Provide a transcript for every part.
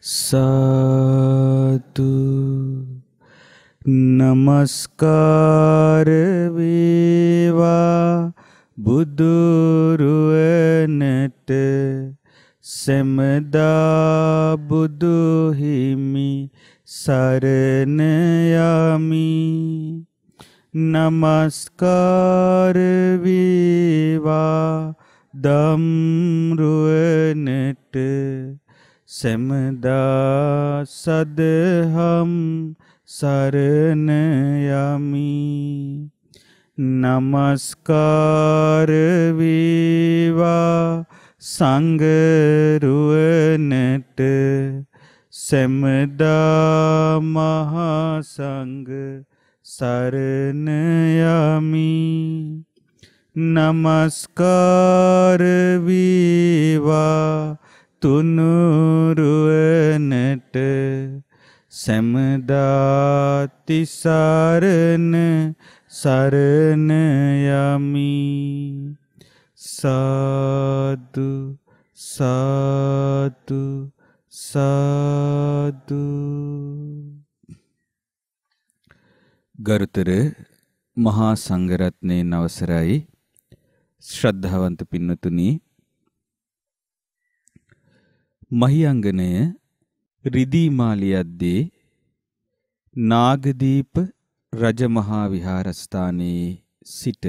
සාදු නමස්කාර වේවා බුදුරුවනට සෙමදා බුදු හිමි සරණ යමි. නමස්කාර වේවා ධම්රුවනට සෙමදා සදහම් සරණ යමි. නමස්කාර වේවා සංඝරුවනට සෙමදා මහා සංඝ සරණ යමි. නමස්කාර වේවා තුනුරුවනට සෙමදා තිසරණ සරණ යමි. සාදු සාදු සාදු. ගරුතර මහා සංඝරත්නයේ අවසරයි ශ්‍රද්ධාවන්ත පින්නතුනි, මහියංගනය රිදී මාලියද්දී නාගදීප රජමහා විහාරස්ථානයේ සිට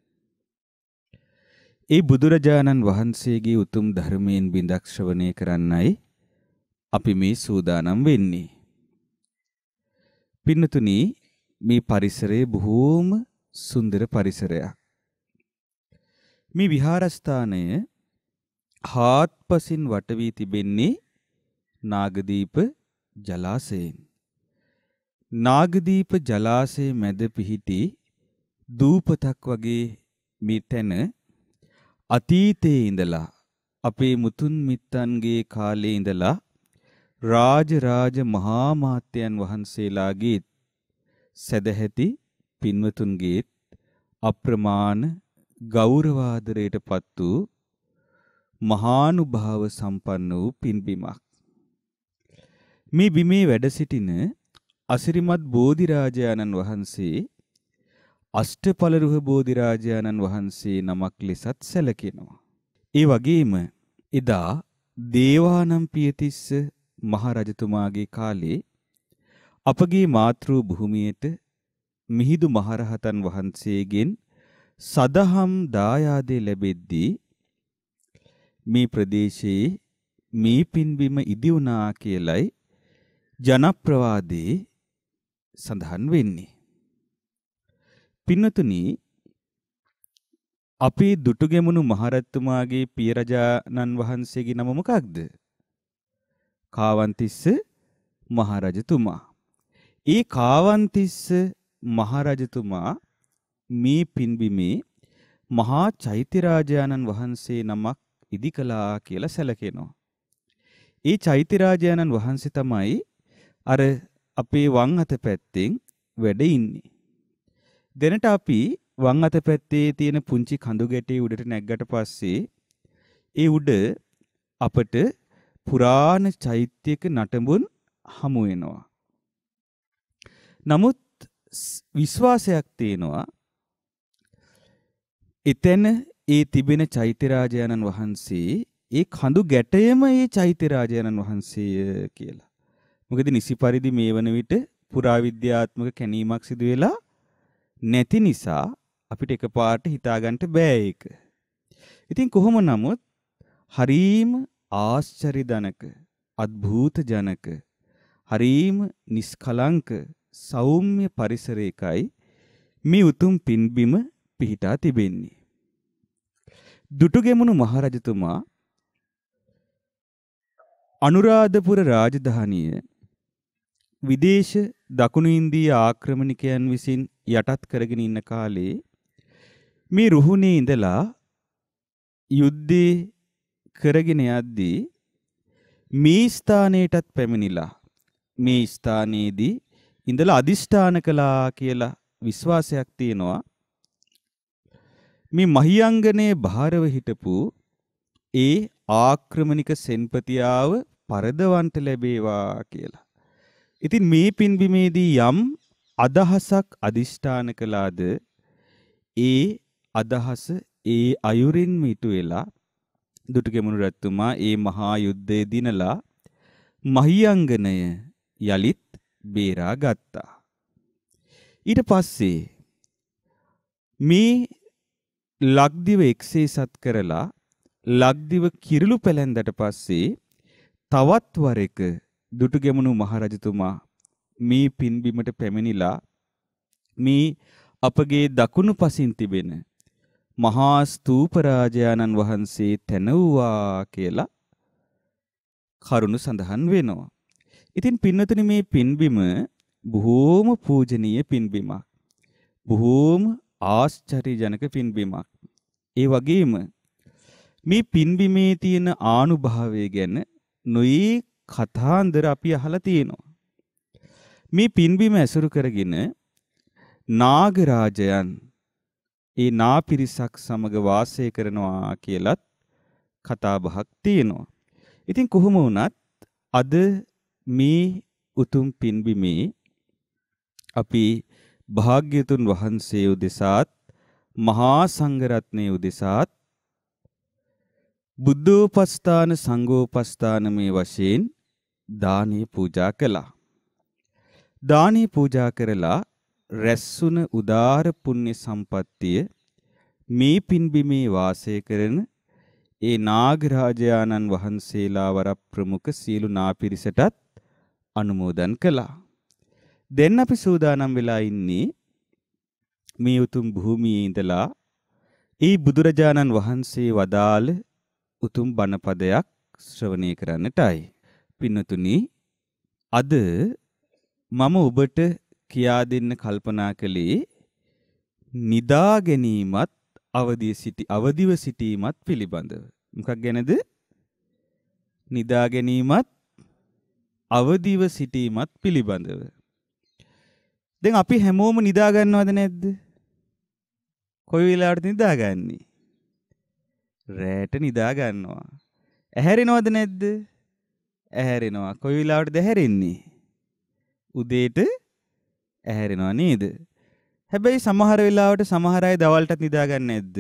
ඒ බුදුරජාණන් වහන්සේගේ උතුම් ධර්මයෙන් බිඳක් ශ්‍රවණය කරන්නයි අපි මේ සූදානම් වෙන්නේ. පින්නතුනි, මේ පරිසරය බොහෝම සුන්දර පරිසරයක්. මේ විහාරස්ථානය හාත්පසින් වට වී තිබෙන්නේ නාගදීප ජලාශයෙන්. නාගදීප ජලාශයේ මැද පිහිටි දූපතක් වගේ මේ තැන අතීතයේ ඉඳලා අපේ මුතුන් මිත්තන්ගේ කාලේ ඉඳලා රාජ මහා මාත්‍යයන් වහන්සේලාගේ සදැහැති පින්වතුන්ගේ අප්‍රමාණ ගෞරවාදරයට පත් වූ මහානුභාව සම්පන්න වූ පින්බිමක්. මේ බිමේ වැඩ සිටින අසිරිමත් බෝධිරාජානන් වහන්සේ අෂ්ටඵලරුහ බෝධිරාජානන් වහන්සේ නමක් ලෙසත් සැලකෙනවා. ඒ වගේම එදා දේවානම්පියතිස්ස මහරජතුමාගේ කාලේ අපගේ මාතෘ භූමියට මිහිඳු මහරහතන් වහන්සේගෙන් සදහම් දායාදේ ලැබෙද්දී මේ ප්‍රදේශයේ මේ පින්බිම ඉදි වුණා කියලයි ජනප්‍රවාදයේ සඳහන් වෙන්නේ. පින්නතුනි, අපේ දුටුගැමුණු මහරජතුමාගේ පිය රජාණන් වහන්සේගේ නම මොකක්ද? කාවන්තිස්ස මහරජතුමා. ඒ කාවන්තිස්ස මහරජතුමා මේ පින්බිමේ මහා චෛත්‍යරාජාණන් වහන්සේ නමක් ඉදි කළා කියලා සැලකෙනවා. ඒ චෛත්‍යරාජාණන් වහන්සේ තමයි අර අපේ වම් අත පැත්තෙන් වැඩ ඉන්නේ. දැනට අපි වම් අත පැත්තේ තියෙන පුංචි කඳු ගැටේ උඩට නැග්ගට පස්සේ ඒ උඩ අපට පුරාණ චෛත්‍යයක නටඹුන් හමු වෙනවා. නමුත් විශ්වාසයක් තියෙනවා එතන ඒ තිබෙන චෛත්‍යරාජානන් වහන්සේ ඒ කඳු ගැටයම ඒ චෛත්‍යරාජානන් වහන්සේය කියලා. මොකද නිසි පරිදි මේ වන විට පුරාවිද්‍යාත්මක කැණීමක් සිදු වෙලා නැති නිසා අපිට එකපාරට හිතාගන්න බෑ ඒක. ඉතින් කොහොම නමුත් හරීම ආශ්චර්යජනක, අద్භූත ජනක, හරීම නිස්කලංක සෞම්‍ය පරිසරයකයි මේ උතුම් පින්බිම පිහිටා තිබෙන්නේ. දුටුගැමුණු මහරජතුමා අනුරාධපුර රාජධානිය විදේශ දකුණු ඉන්දීය ආක්‍රමණිකයන් විසින් යටත් කරගෙන ඉන්න කාලේ මේ රුහුණේ ඉඳලා යුද්ධේ කරගෙන යද්දී මේ ස්ථානයටත් පැමිණිලා මේ ස්ථානයේදී ඉඳලා අදිෂ්ඨාන කළා කියලා විශ්වාසයක් තියෙනවා. මේ මහියංගනේ භාරව හිටපු ඒ ආක්‍රමණික සෙන්පතියාව පරදවන්ට ලැබේවා කියලා. ඉතින් මේ පින්බිමේදී යම් අදහසක් අදිෂ්ඨාන කළාද ඒ අදහස ඒ අයුරින් මිටු වෙලා දුටුගැමුණු රජතුමා ඒ මහා යුද්ධයේ දිනලා මහියංගනය යලිත් බේරා ගත්තා. ඊට පස්සේ මේ ලක්දිව එක්සේසත් කරලා ලක්දිව කිරුළු පැලැන්දට පස්සේ තවත් වරක දුටුගැමුණු මහරජතුමා මේ පින්බිමට පැමිණිලා මේ අපගේ දකුණු පසින් තිබෙන මහා ස්තූප රාජානන් වහන්සේ තැනවුවා කියලා කරුණ සඳහන් වෙනවා. ඉතින් පින්නතුනි මේ පින්බිම බොහෝම පූජනීය පින්බිමක්. බොහෝම ආශ්චර්යජනක පින්බිමක්. ඒ වගේම මේ පින්බිමේ තියෙන ආනුභාවය ගැන නොයේ කතාන්දර අපි අහලා තියෙනවා. මේ පින්බිම ඇසුරු කරගෙන නාගරාජයන් ඒ නාපිරිසක් සමග වාසය කරනවා කියලත් කතා බහක් තියෙනවා. ඉතින් කොහොම වුණත් අද මේ උතුම් පින්බිමේ අපි භාග්‍යතුන් වහන්සේ උදෙසාත් මහා සංඝරත්නයේ උදෙසාත් බුද්ධෝපස්ථාන සංඝෝපස්ථාන මේ වශයෙන් දානීය පූජා කළා. දානීය පූජා කරලා රැස්ුණ උදාර පුණ්‍ය සම්පත්තිය මේ පින්බිමේ වාසය කරන ඒ නාගරාජානන් වහන්සේලා වර ප්‍රමුඛ සීලු නාපිරිසටත් අනුමෝදන් කළා. දැන් අපි සූදානම් වෙලා ඉන්නේ මේ උතුම් භූමියේ ඉඳලා ඒ බුදුරජාණන් වහන්සේ වදාළ උතුම් බණපදයක් ශ්‍රවණය කරන්නටයි. පින්නතුනි, අද මම ඔබට කියා දෙන්න කල්පනා කළේ නිදා ගැනීමත් අවදිව සිටීමත් පිළිබඳව. මොකක් ගැනද? නිදා ගැනීමත් අවදිව සිටීමත් පිළිබඳව. දැන් අපි හැමෝම නිදා ගන්නවද නැද්ද? කොයි වෙලාවටද නිදාගන්නේ? රැට නිදා ගන්නවා. ඇහැරෙනවද නැද්ද? ඇහැරෙනවා. කොයි වෙලාවටද ඇහැරෙන්නේ? උදේට ඇහැරෙනවා නේද? හැබැයි සමහර වෙලාවට සමහර අය දවල්ටත් නිදා ගන්න නැද්ද?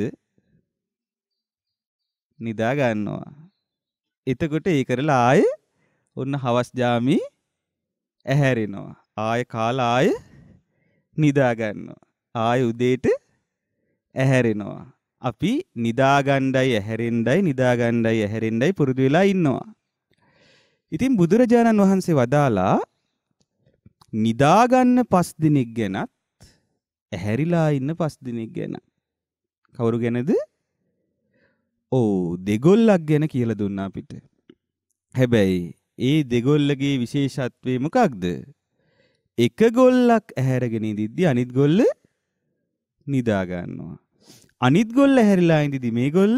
නිදා ගන්නවා. එතකොට ඒ කරලා ආයෙ ඔන්න හවස් ජාමේ ඇහැරෙනවා. ආයෙ කාලා ආයෙ නිදා ගන්නවා. ආයෙ උදේට ඇහැරෙනවා. අපි නිදා ගණ්ඩයි ඇහැරෙන්නයි නිදා ගණ්ඩයි ඇහැරෙන්නයි පුරුදු වෙලා ඉන්නවා. ඉතින් බුදුරජාණන් වහන්සේ වදාලා නිදා ගන්න 5 දිනක් ගැනත් ඇහැරිලා ඉන්න 5 දිනක් ගැන. කවුරු ගැනද? දෙගොල්ලක් ගැන කියලා දුන්නා අපිට. හැබැයි ඒ දෙගොල්ලගේ විශේෂත්වය මොකක්ද? එක ගොල්ලක් ඇහැරගෙන ඉඳිද්දි අනිත් ගොල්ල නිදා ගන්නවා. අනිත් ගොල්ල ඇහැරිලා ඉඳිද්දි මේ ගොල්ල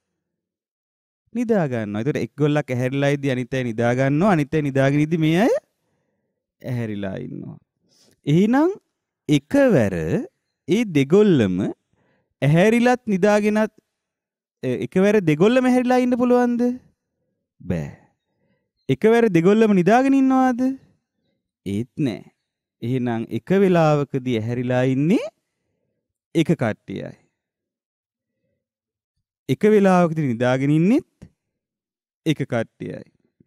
නිදා ගන්නවා. ඒතකොට එක් ගොල්ලක් ඇහැරිලා ඉඳිද්දි අනිත් අය නිදා ගන්නවා. අනිත් අය නිදාගෙන ඉඳිද්දි මේ අය ඇහැරිලා ඉන්නවා. එහෙනම් එකවර ඒ දෙගොල්ලම ඇහැරිලත් නිදාගෙනත් එකවර දෙගොල්ලම ඇහැරිලා ඉන්න පුළුවන්ද? බෑ. එකවර දෙගොල්ලම නිදාගෙන ඉන්නවද? ඒත් නෑ. එහෙනම් එක වෙලාවකදී ඇහැරිලා ඉන්නේ එක කට්ටියයි. එක වෙලාවකදී නිදාගෙන ඉන්නෙත් එක කට්ටියයි.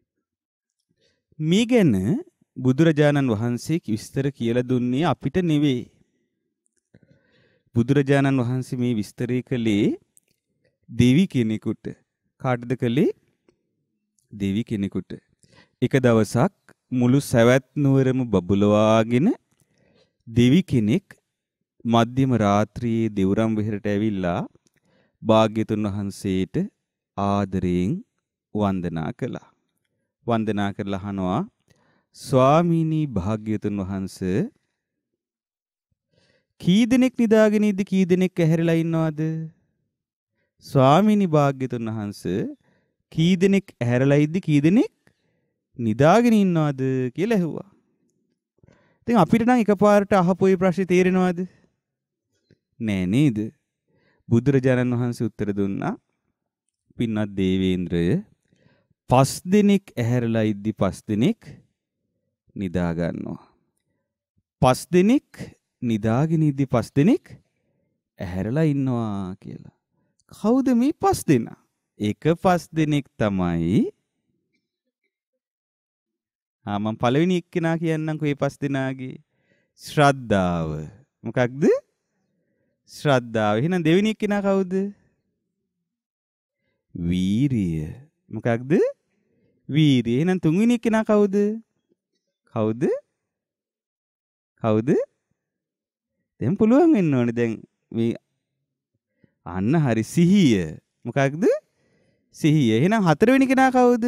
මේ ගැන බුදුරජාණන් වහන්සේ විස්තර කියලා දුන්නේ අපිට නෙවෙයි. බුදුරජාණන් වහන්සේ මේ විස්තරය කළේ දෙවි කෙනෙකුට. කාටද කළේ? දෙවි කෙනෙකුට. එක දවසක් මුළු සවැත් නුවරම බබලවාගෙන දෙවි කෙනෙක් මධ්‍යම රාත්‍රියේ දෙවුරම් විහෙරට ඇවිල්ලා භාග්‍යතුන් වහන්සේට ආදරයෙන් වන්දනා කළා. වන්දනා කරලා අහනවා, ස්වාමීනි භාග්‍යතුන් වහන්සේ, කී දෙනෙක් නිදාගෙන ඉද්දි කී දෙනෙක් ඇහැරිලා ඉන්නවද? ස්වාමීනි භාග්‍යතුන් වහන්සේ, කී දෙනෙක් ඇහැරලා ඉද්දි කී දෙනෙක් නිදාගෙන ඉන්නවද කියලා ඇහුවා. ඉතින් අපිට නම් එකපාරට අහපු ඒ ප්‍රශ්නේ තේරෙනවද? නෑ නේද? බුදුරජාණන් වහන්සේ උත්තර දුන්නා, පින්වත් දේවේන්ද්‍රය, පස් දිනක් ඇහැරලා ඉද්දි පස් දිනක් නිදා ගන්නවා. පස් දිනක් නිදාගෙන ඉද්දි පස් දිනක් ඇහැරලා ඉන්නවා කියලා. කවුද මේ පස් දෙනා? එක පස් දිනක් තමයි. මම පළවෙනි එක්කෙනා කියන්නම්කෝ මේ පස් දෙනාගේ. ශ්‍රද්ධාව. මොකක්ද? ශ්‍රද්ධාව. එහෙනම් දෙවෙනි එක්කෙනා කවුද? වීරිය. මොකක්ද? වීරිය. එහෙනම් තුන්වෙනි එක්කෙනා කවුද? කවුද? කවුද? දැන් පුළුවන් වෙන්න ඕනේ දැන් මේ අන්න හරි සිහිය. මොකක්ද? සිහිය. එහෙනම් හතරවෙනි කෙනා කවුද?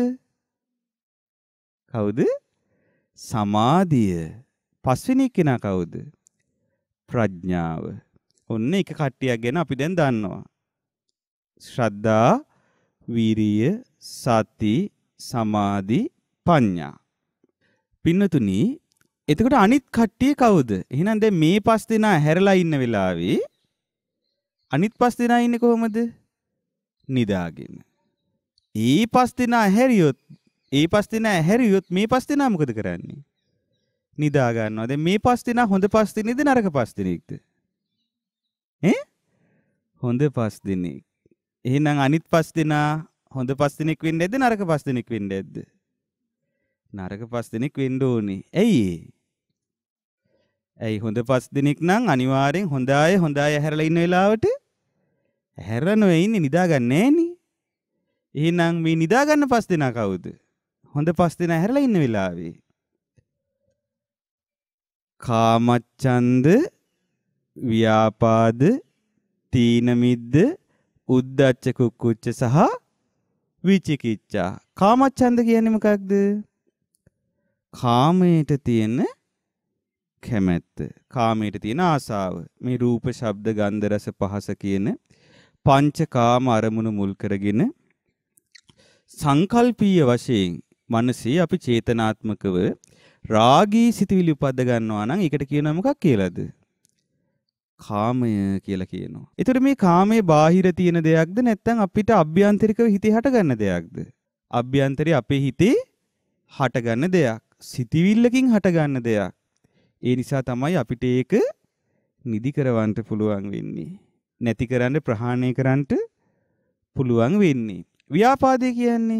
කවුද? සමාධිය. පස්වෙනි කෙනා කවුද? ප්‍රඥාව. ඔන්න එක කට්ටියක් ගැන අපි දැන් දන්නවා. ශ්‍රද්ධා, වීරිය, සති, සමාධි, ප්‍රඥා. පින්නතුනි, එතකොට අනිත් කට්ටිය කවුද? එහෙනම් දැන් මේ පස් දෙනා හැරලා ඉන්න වෙලාවේ අනිත් පස් දෙනා ඉන්නේ කොහමද? නිදාගෙන. ඒ පස් දෙනා හැරියොත් මේ පස් දෙනා මොකද කරන්නේ? නිදා ගන්නවා. දැන් මේ පස් දෙනා හොඳ පස් දෙනෙක්ද නරක පස් දෙනෙක්ද? හොඳ පස් දෙනෙක්. එහෙනම් අනිත් පස් දෙනා හොඳ පස් දෙනෙක් වෙන්න ඇද්ද නරක පස් දෙනෙක් වෙන්න ඇද්ද? නරක පස් දෙනෙක් වෙන්න ඕනේ. ඇයි හොඳ පස් දෙනෙක් නම් අනිවාර්යෙන් හොඳ අය හැරලා ඉන්න වෙලාවට හැරලා නොවේ ඉන්නේ, නිදා ගන්න නෑනේ. එහෙනම් මේ නිදා ගන්න පස් දෙනා කවුද? හොඳ පස් දෙනා හැරලා ඉන්න වෙලාවේ කාමච්ඡන්ද, ව්‍යාපාද, තීන මිද්ද, උද්ධච්ච කුක්කුච්ච සහ විචිකිච්ඡා. කාමච්ඡන්ද කියන්නේ මොකක්ද? කාමයට තියෙන කැමැත්ත, කාමයට තියෙන ආසාව. මේ රූප, ශබ්ද, ගන්ධ, රස, පහස කියන පංචකාම අරමුණු මුල් කරගෙන සංකල්පීය වශයෙන් මනසේ අපි චේතනාත්මකව රාගී සිතුවිලි උපද්ද ගන්නවා නම් ඒකට කියනවා මොකක් කියලාද? කාමය කියලා කියනවා. ඒතර මේ කාමයේ බාහිර තියෙන දෙයක්ද නැත්නම් අපිට අභ්‍යන්තරිකව හිතේ හටගන්න දෙයක්ද? අභ්‍යන්තරේ අපේ හිතේ හටගන්න දෙයක්. සිතවිල්ලකින් හටගන්න දෙයක්. ඒ නිසා තමයි අපිට ඒක නිදි කරවන්න පුළුවන් වෙන්නේ. නැති කරන්න, ප්‍රහාණය කරන්න පුළුවන් වෙන්නේ. ව්‍යාපාදේ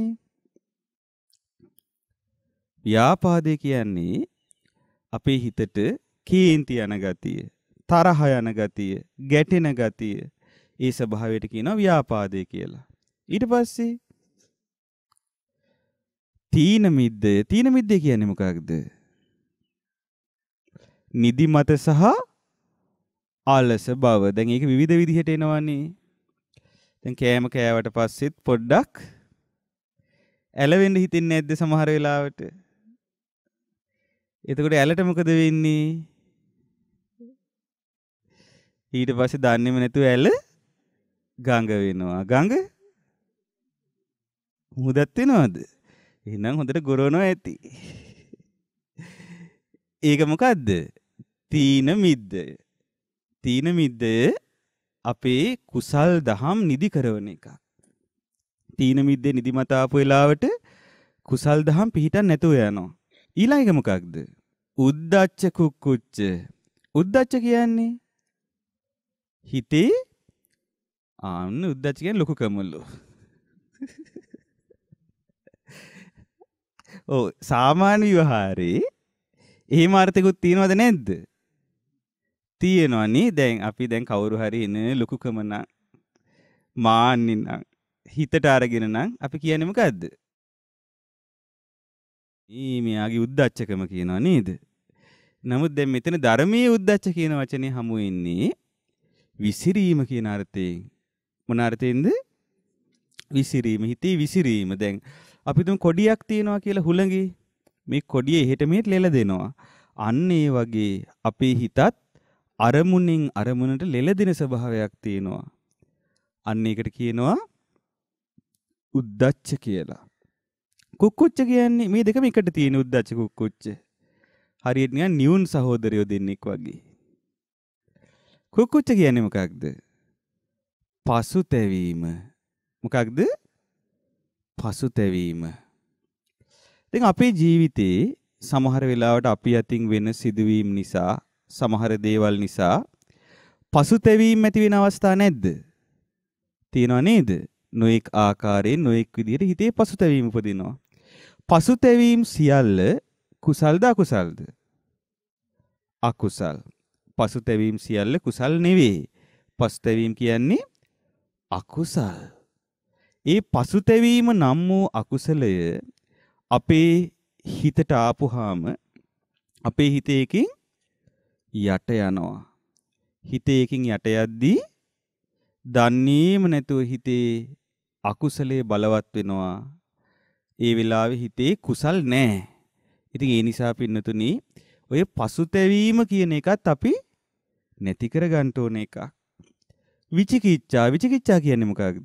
කියන්නේ අපේ හිතට කේන්ති යන ගතිය, තරහ යන ගතිය, ගැටෙන ගතිය. ඒ ස්වභාවයට කියනවා ව්‍යාපාදේ කියලා. ඊට පස්සේ තීන මිද්දය. තීන මිද්දේ කියන්නේ මොකක්ද? නිදිමත සහ ආලස බව. දැන් ඒක විවිධ විදිහට එනවනේ. දැන් කෑම කෑවට පස්සෙත් පොඩ්ඩක් ඇලවෙන්න හිතෙන්නේ නැද්ද සමහර වෙලාවට? එතකොට ඇලට මොකද වෙන්නේ? ඊට පස්සේ දන්නේම නැතුව ඇල ගඟ වෙනවා. ගඟ මුහුදත් වෙනවද? එහෙනම් හොඳට ගොරවනවා ඇති. ඒක මොකද්ද? තීන මිද්දය. තීන මිද්දය අපේ කුසල් දහම් නිදි කරවන එකක්. තීන මිද්දේ නිදිමත ආපු වෙලාවට කුසල් දහම් පිහිටන් නැතුව යනවා. ඊළඟ එක මොකක්ද? උද්ධච්ච කුක්කුච්ච. උද්ධච්ච කියන්නේ හිතේ උද්ධච්ච කියන්නේ ලොකු කමලු. සාමාන්‍ය විවහාරේ එහෙම අර්ථයක්ත් තියෙනවද නැද්ද? තියෙනවනේ. දැන් අපි කවුරු හරි එන ලොකුකම නම් මාන්නේ නම් හිතට අරගෙන නම් අපි කියන්නේ මොකද්ද? මෙයාගේ උද්දච්චකම කියනවා නේද? නමුත් දැන් මෙතන ධර්මයේ උද්දච්ච කියන වචනේ හමු වෙන්නේ විසිරීම කියන අර්ථයෙන්. මොන අර්ථයෙන්ද? විසිරීම, හිතේ විසිරීම. දැන් අපි තුන් කොඩියක් තියනවා කියලා හුළඟේ. මේ කොඩිය එහෙට මෙහෙට ලෙල දෙනවා. අන්න ඒ වගේ අපේ හිතත් අරමුණෙන් අරමුණට ලෙල දෙන ස්වභාවයක් තියෙනවා. අන්න ඒකට කියනවා උද්දච්ච කියලා. කුක්කුච්ච කියන්නේ මේ දෙකම එකට තියෙන උද්දච්ච කුක්කුච්ච. හරියට නිකන් නියුන් සහෝදරයෝ දෙන්නෙක් වගේ. කුක්කුච්ච කියන්නේ මොකක්ද? පසුතැවීම. මොකක්ද? පසුතැවීම. දැන් අපේ ජීවිතේ සමහර වෙලාවට අපි අතින් වෙන සිදුවීම් නිසා සමහර දේවල් නිසා පසුතැවීම් ඇති වෙන අවස්ථා නැද්ද? තියෙනව නේද? නොඑක් ආකාරයෙන් නොඑක් විදිහට හිතේ පසුතැවීම් උපදිනවා. පසුතැවීම් සියල්ල කුසල්ද අකුසල්ද? අකුසල්. පසුතැවීම් සියල්ල කුසල් නෙවෙයි. පසුතැවීම් කියන්නේ අකුසල්. ඒ පසුතැවීම නම් වූ අකුසලය අපේ හිතට ආපුහාම අපේ හිතේකින් යට යනවා. හිතේකින් යට යද්දී දන්නේම නැතුව හිතේ අකුසලයේ බලවත් වෙනවා. ඒ වෙලාවේ හිතේ කුසල් නැහැ. ඉතින් ඒ නිසා පින්නතුනි ඔය පසුතැවීම කියන එකත් අපි නැති කර ගන්න ඕන එකක්. විචිකිච්ඡා කියන්නේ මොකක්ද?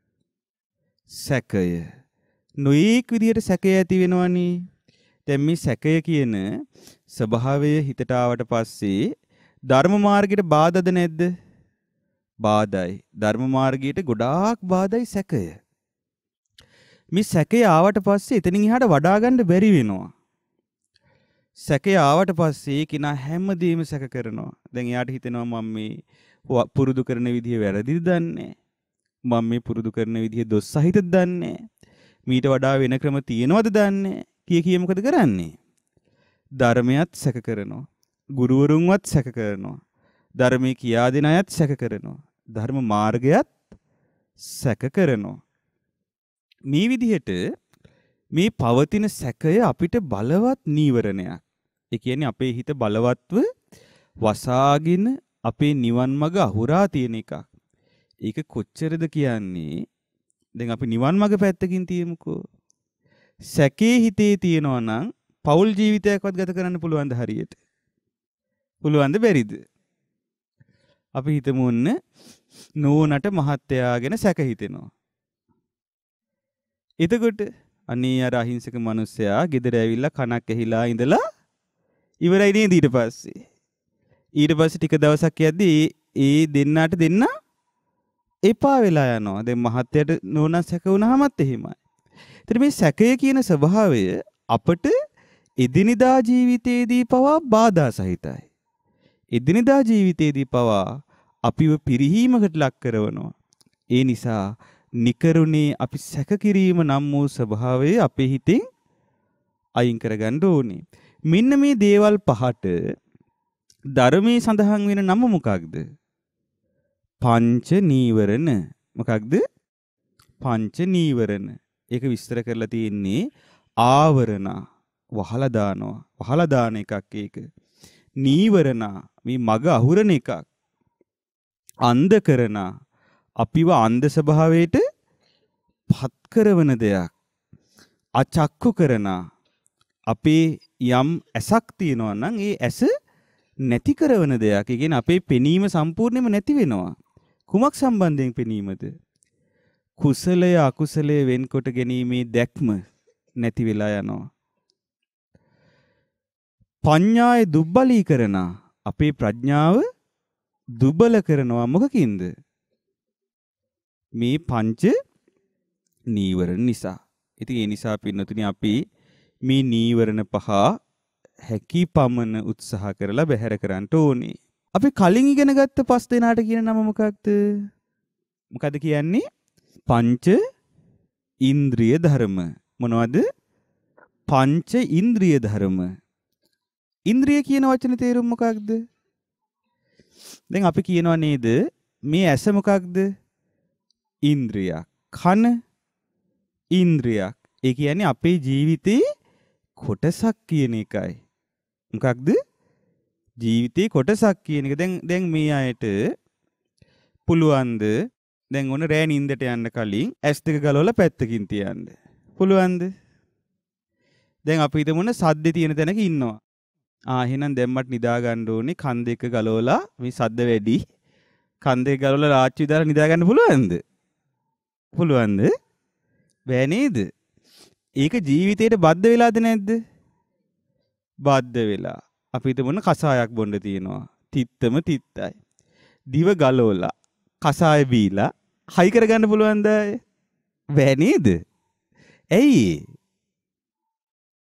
සැකය. නොඑක් විදියට සැකය ඇති වෙනවනේ. දැන් මේ සැකය කියන ස්වභාවය හිතට ආවට පස්සේ ධර්ම මාර්ගයට බාධාද නැද්ද? බාධායි. ධර්ම මාර්ගයට ගොඩාක් බාධායි සැකය. මේ සැකය ආවට පස්සේ එතනින් එහාට වඩා ගන්න බැරි වෙනවා. සැකය ආවට පස්සේ කිනා හැමදේම සැක කරනවා. දැන් එයාට හිතෙනවා මම මේ පුරුදු කරන විදිය වැරදිද දන්නේ. මම මේ පුරුදු කරන විදිය දොස් සහිතද දන්නේ. මීට වඩා වෙන ක්‍රම තියෙනවද දන්නේ. කිය මොකද කරන්නේ? ධර්මයත් සැක කරනවා. ගුරුවරුන්වත් සැක කරනවා. ධර්මයේ කියා දෙන අයත් සැක කරනවා. ධර්ම මාර්ගයත් සැක කරනවා. මේ විදිහට මේ පවතින සැකය අපිට බලවත් නීවරණයක්. ඒ කියන්නේ අපේ හිත බලවත්ව වසාගෙන අපේ නිවන් මඟ අහුරා තියෙන එකක්. ඒක කොච්චරද කියන්නේ? දැන් අපි නිවන් මඟ පැත්තකින් තියමුකෝ. සැකේ හිතේ තියනවා නම් පෞල් ජීවිතයක්වත් ගත කරන්න පුළුවන්ද හරියට? පුළුවන්ද බැරිද? අපි හිතමු ඔන්න නෝනට මහත්තයාගෙන සැක හිතෙනවා. එතකොට අනේ අර අහිංසක මිනිස්සයා ගෙදර ඇවිල්ලා කනක් ඇහිලා ඉඳලා ඉවරයි නේද ඊට පස්සේ. ඊට පස්සේ ටික දවසක් යද්දී ඒ දෙන්නාට දෙන්න එපා වෙලා යනවා. දැන් මහත්තයාට නෝනා සැක වුණාමත් එහෙමයි. ඒතර මේ සැකය කියන ස්වභාවය අපට එදිනෙදා ජීවිතයේදී පවා බාධා සහිතයි. එදිනෙදා ජීවිතයේදී පවා අපිව පිරිහීමකට ලක් කරනවා. ඒ නිසා නිකරුණේ අපි සැක කිරීම නම් වූ ස්වභාවය අපේ හිතෙන් අයින් කරගන්න ඕනේ. මෙන්න මේ දේවල් පහට ධර්මයේ සඳහන් වෙන නම මොකක්ද? පංච නීවරණ. මොකක්ද? පංච නීවරණ. ඒක විස්තර කරලා තියෙන්නේ ආවරණ. වහලා දානවා. වහලා දාන එකක් ඒක. නීවරණ මේ මග අහුරන එකක්. අන්ධ කරන අපිව අන්ධ ස්වභාවයට පත් කරන දෙයක්. අචක්කු කරන අපේ යම් ඇසක් තියෙනවා නම් ඒ ඇස නැති කරන දෙයක්. ඒ කියන්නේ අපේ පෙනීම සම්පූර්ණයෙන්ම නැති වෙනවා. කුමක් සම්බන්ධයෙන් පෙනීමද? කුසලය අකුසලය වෙන්කොට ගැනීමේ දැක්ම නැති වෙලා යනවා. පඤ්ඤාය දුබ්බලීකරණ අපේ ප්‍රඥාව දුබල කරනවා. මොකකින්ද? මේ පංච නීවරණ නිසා. ඉතින් ඒ නිසා පින්නතුනි අපි මේ නීවරණ පහ හැකි පමණ උත්සාහ කරලා බැහැර කරන්න ඕනේ. අපි කලින් ඉගෙන ගත්ත පස් දෙනාට කියන නම මොකක්ද? මොකද කියන්නේ? පංච ඉන්ද්‍රිය ධර්ම. මොනවද? පංච ඉන්ද්‍රිය ධර්ම. ඉන්ද්‍රිය කියන වචනේ තේරුම මොකක්ද? දැන් අපි කියනවා නේද මේ ඇස මොකක්ද? ඉන්ද්‍රියක්. කන ඉන්ද්‍රියක්. ඒ කියන්නේ අපේ ජීවිතේ කොටසක් කියන එකයි. මොකක්ද? ජීවිතේ කොටසක් කියන එක. දැන් මේ අයට පුළුවන්ද දැන් ඔන්න රෑ නිින්දට යන්න කලින් ඇස් දෙක ගලවලා පැත්තකින් තියන්න? පුළුවන්ද? දැන් අපි හිතමු සද්දේ තියෙන තැනක ඉන්නවා. එහෙනම් දැම්මට නිදා ගන්න ඕනේ කන් දෙක ගලවලා මේ සද්ද වැඩි. කන් දෙක ගලවලා රාච්චි දාලා නිදා ගන්න පුළුවන්ද? පුළුවන්ද? බෑ නේද? ඒක ජීවිතේට බද්ධ වෙලාද නැද්ද? බද්ධ වෙලා. අපි හිතමු කසායක් බොන්න තියෙනවා. තිත්තම තිත්තයි. දිව ගලවලා කසාය බීලා හයි කරගන්න පුළුවන්ද? බෑ නේද? ඇයි?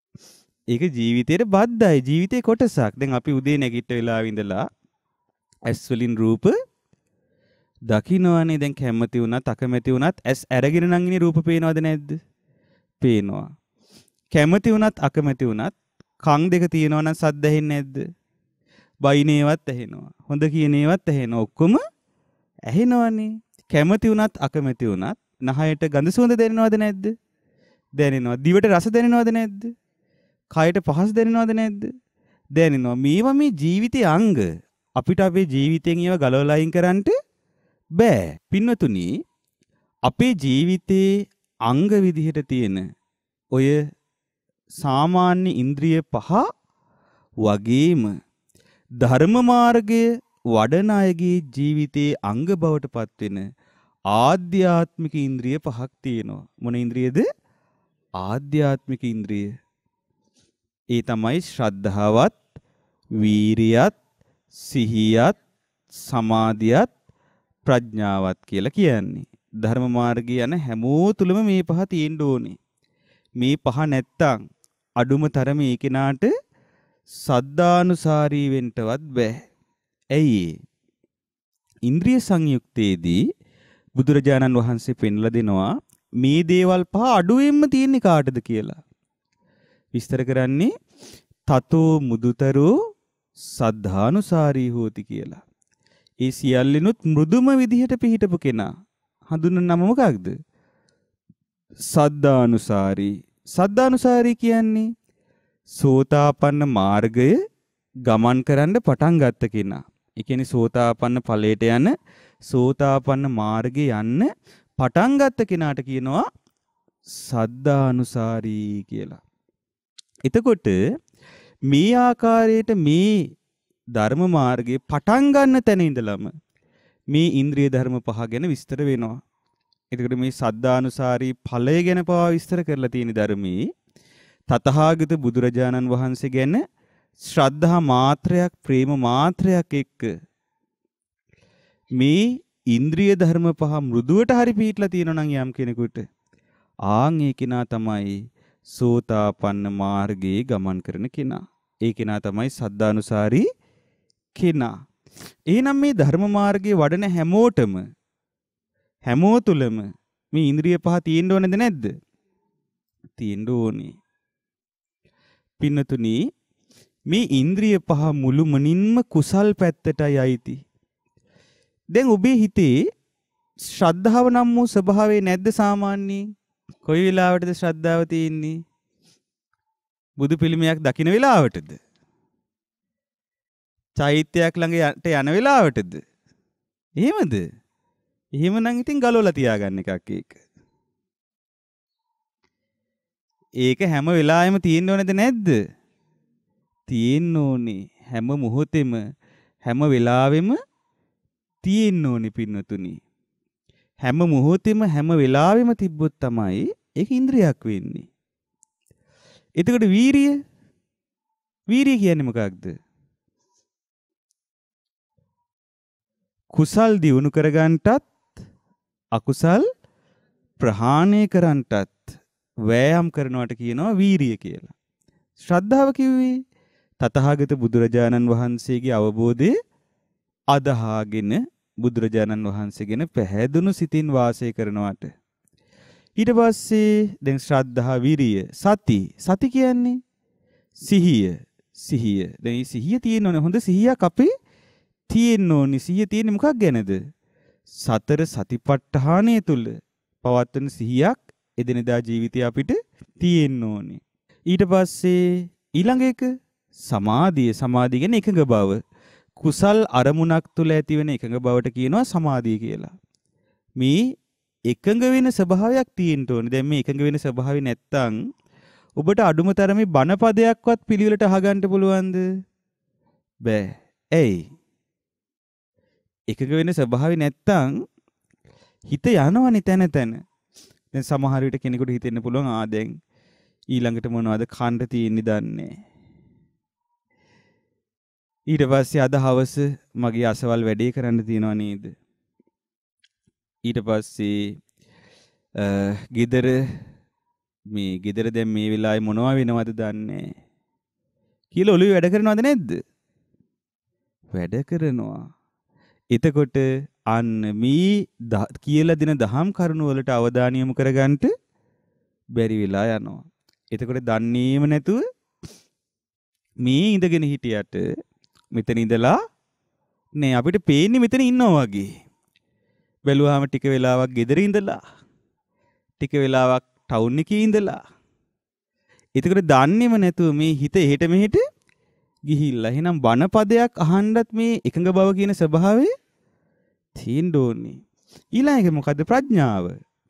ඒක ජීවිතේට බද්ධයි. ජීවිතේ කොටසක්. දැන් අපි උදේ නැගිට වෙලාව ඉඳලා ඇස් වලින් රූප දකින්නවනේ. දැන් කැමති වුණත් අකමැති වුණත් ඇස් අරගෙන නම් ඉන්නේ රූප පේනවද නැද්ද? පේනවා. කැමති වුණත් අකමැති වුණත් කන් දෙක තියෙනවා නම් සද්ද ඇහෙන්නේ නැද්ද? බයිනේවත් ඇහෙනවා. හොඳ කියන ඒවත් ඇහෙනවා. ඔක්කොම ඇහෙනවනේ. කැමති වුණත් අකමැති වුණත් නහයට ගඳ සුවඳ දැනෙනවද නැද්ද? දැනෙනවා. දිවට රස දැනෙනවද නැද්ද? කයට පහස දැනෙනවද නැද්ද? දැනෙනවා. මේවා මේ ජීවිතයේ අංග. අපිට අපේ ජීවිතයෙන් ඒවා ගලවලා අයින් කරන්න බෑ. පින්වතුනි, අපේ ජීවිතේ අංග විදිහට තියෙන ඔය සාමාන්‍ය ඉන්ද්‍රිය පහ වගේම ධර්ම මාර්ගය වඩන අයගේ ජීවිතයේ අංග බවට පත්වෙන ආධ්‍යාත්මික ඉන්ද්‍රිය පහක් තියෙනවා. මොන ඉන්ද්‍රියද? ආධ්‍යාත්මික ඉන්ද්‍රිය. ඒ තමයි ශ්‍රද්ධාවත්, වීරියත්, සිහියත්, සමාධියත්, ප්‍රඥාවත් කියලා කියන්නේ. ධර්ම මාර්ගය යන හැමෝ තුලම මේ පහ තියෙන්න ඕනේ. මේ පහ නැත්තම් අඩුම තරමේ ඒ කෙනාට සද්ධානුසාරී වෙන්නවත් බෑ. ඇයි ඒ? ඉන්ද්‍රිය සංයුක්තයේදී බුදුරජාණන් වහන්සේ පෙන්ලා දෙනවා මේ දේවල් පහ අඩුවෙන්ම තියෙන්නේ කාටද කියලා. විස්තර කරන්නේ තතෝ මුදුතරෝ සද්ධානුසාරී හෝති කියලා. ඒ සියල්ලිනුත් මෘදුම විදිහට පිහිටපු කෙනා. හඳුන්වන නම මොකක්ද? සද්ධානුසාරී. සද්ධානුසාරී කියන්නේ සෝතාපන්න මාර්ගය ගමන් කරන්න පටන් ගත්ත කෙනා. ඒ කියන්නේ සෝතාපන්න ඵලයට යන සෝතාපන්න මාර්ගේ යන්න පටන් ගත්ත කෙනාට කියනවා සද්ධානුසාරී කියලා. එතකොට මේ ආකාරයට මේ ධර්ම මාර්ගයේ පටන් ගන්න තැන ඉඳලම මේ ඉන්ද්‍රිය ධර්ම පහ ගැන විස්තර වෙනවා. එතකොට මේ සද්ධානුසාරී ඵලය ගැන පවා විස්තර කරලා තියෙන ධර්මයේ තථාගත බුදුරජාණන් වහන්සේ ගැන ශ්‍රද්ධා මාත්‍රයක් ප්‍රේම මාත්‍රයක් එක්ක මේ ඉන්ද්‍රිය ධර්ම පහ මෘදුවට හරි පිටලා තියෙනවා නම් යම් කෙනෙකුට ආන් ඒ කෙනා තමයි සෝතාපන්න මාර්ගයේ ගමන් කරන කෙනා. ඒ කෙනා තමයි සද්ධානුසාරී කෙනා. එහෙනම් මේ ධර්ම මාර්ගයේ වඩන හැමෝ තුලම මේ ඉන්ද්‍රිය පහ තියෙන්න ඕනේද නැද්ද? තියෙන්න ඕනේ. පින්නතුනි, මේ ඉන්ද්‍රිය පහ මුළුමනින්ම කුසල් පැත්තටයි අයිති. දැන් ඔබේ හිතේ ශ්‍රද්ධාව නම් වූ ස්වභාවය නැද්ද සාමාන්‍යයෙන්? කොයි වෙලාවටද ශ්‍රද්ධාව තියෙන්නේ? බුදු පිළිමයක් දකින්න වෙලාවටද? චෛත්‍යයක් ළඟට යන වෙලාවටද? එහෙමද? එහෙමනම් ඉතින් ගලවලා තියාගන්න එකක් ඒක. ඒක හැම වෙලාවෙම තියෙන්න ඕනේද නැද්ද? තියෙන්න ඕනේ. හැම මොහොතෙම හැම වෙලාවෙම තියෙන්න ඕනේ පින්වතුනි. හැම මොහොතෙම හැම වෙලාවෙම තිබ්බොත් තමයි ඒක ඉන්ද්‍රියක් වෙන්නේ. එතකොට වීරිය කියන්නේ මොකක්ද? කුසල් දියුණු කරගන්නටත් අකුසල් ප්‍රහාණය කරන්නටත් වෑයම් කරනවට කියනවා වීරිය කියලා. ශ්‍රද්ධාව කිව්වේ තථාගත බුදුරජාණන් වහන්සේගේ අවබෝධය අදහාගෙන බුදුරජාණන් වහන්සේගෙන පැහැදුණු සිතින් වාසය කරනවට. ඊට පස්සේ දැන් ශ්‍රද්ධා, විරිය, සති කියන්නේ සිහිය. දැන් මේ සිහිය තියෙනවනේ, හොඳ සිහියක් අපේ තියෙන්න ඕනේ. සිහිය තියෙන්නේ මොකක් ගැනද? සතර සතිපට්ඨානය තුල පවත්වන සිහියක් එදිනෙදා ජීවිතය අපිට තියෙන්න ඕනේ. ඊට පස්සේ ඊළඟ එක සමාධිය. සමාධිය කියන්නේ එකඟ බව. කුසල් අරමුණක් තුල ඇතිවෙන එකඟ බවට කියනවා සමාධිය කියලා. මේ එකඟ වෙන ස්වභාවයක් තියෙන්න ඕනේ. දැන් මේ එකඟ වෙන ස්වභාවය නැත්තම් ඔබට අඩුම තරමේ බණ පදයක්වත් පිළිවෙලට අහගන්න පුළුවන්ද? බෑ. ඇයි? එකඟ වෙන ස්වභාවය නැත්තම් හිත යනවනේ තැන. දැන් සමහර විට කෙනෙකුට හිතෙන්න පුළුවන් දැන් ඊළඟට මොනවද කන්න තියෙන්නේ දන්නේ. ඊට පස්සේ අද හවස මගේ අසවල් වැඩේ කරන්න තියෙනව නේද? ඊට පස්සේ ගෙදර දැන් මේ වෙලාවේ මොනවා වෙනවද දන්නේ. කියලා ඔළුවේ වැඩ කරනවද නැද්ද? වැඩ කරනවා. එතකොට අන්න මේ කියලා දෙන දහම් කරුණු වලට අවධානය යොමු කරගන්න බැරි වෙලා යනවා. එතකොට දන්නේම නැතුව මේ ඉඳගෙන හිටියට මෙතන ඉඳලා නේ අපිට පේන්නේ මෙතන ඉන්නවා වගේ. බැලුවාම ටික වෙලාවක් ගෙදර ඉඳලා ටික වෙලාවක් ටවුන් එකේ ඉඳලා. එතකොට දන්නේම නැතුව මේ හිත එහෙට මෙහෙට ගිහිල්ලා. එහෙනම් බණ පදයක් අහන්නත් මේ එකඟ බව කියන ස්වභාවය තියෙන්න ඕනේ. ඊළඟ එක මොකද්ද? ප්‍රඥාව.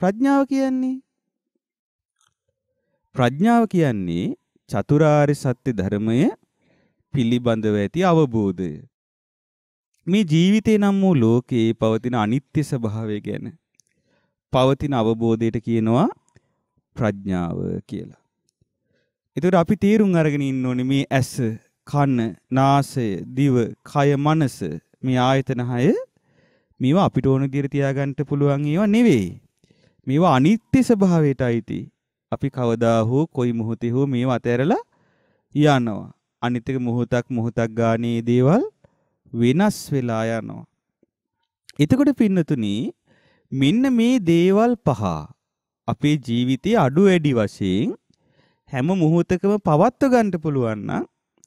ප්‍රඥාව කියන්නේ චතුරාර්ය සත්‍ය ධර්මය පිළිබඳව ඇති අවබෝධය. මේ ජීවිතේ නම් වූ ලෝකේ පවතින අනිත්‍ය ස්වභාවය ගැන පවතින අවබෝධයට කියනවා ප්‍රඥාව කියලා. ඒතකොට අපි තේරුම් අරගෙන ඉන්න ඕනේ මේ ඇස, කන, නාසය, දිව, කය, මනස මේ ආයතන 6 මේවා අපිට ඕන විදිහට තියාගන්න පුළුවන් ඒවා නෙවෙයි. මේවා අනිත්‍ය ස්වභාවයට අයිති. අපි කවදා හෝ කොයි මොහොතේ හෝ මේවා අතහැරලා යනවා. අනිත් එක මොහොතක් ගානේ දේවල් වෙනස් වෙලා යනවා. එතකොට පින්නතුනි මෙන්න මේ දේවල් පහ අපේ ජීවිතයේ අඩු වැඩි වශයෙන් හැම මොහොතකම පවත්ව ගන්න පුළුවන් නම්